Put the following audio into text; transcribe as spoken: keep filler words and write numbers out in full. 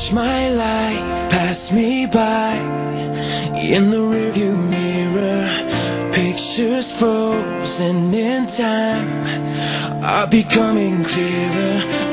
watch my life pass me by in the rearview mirror. Pictures frozen in time are becoming clearer.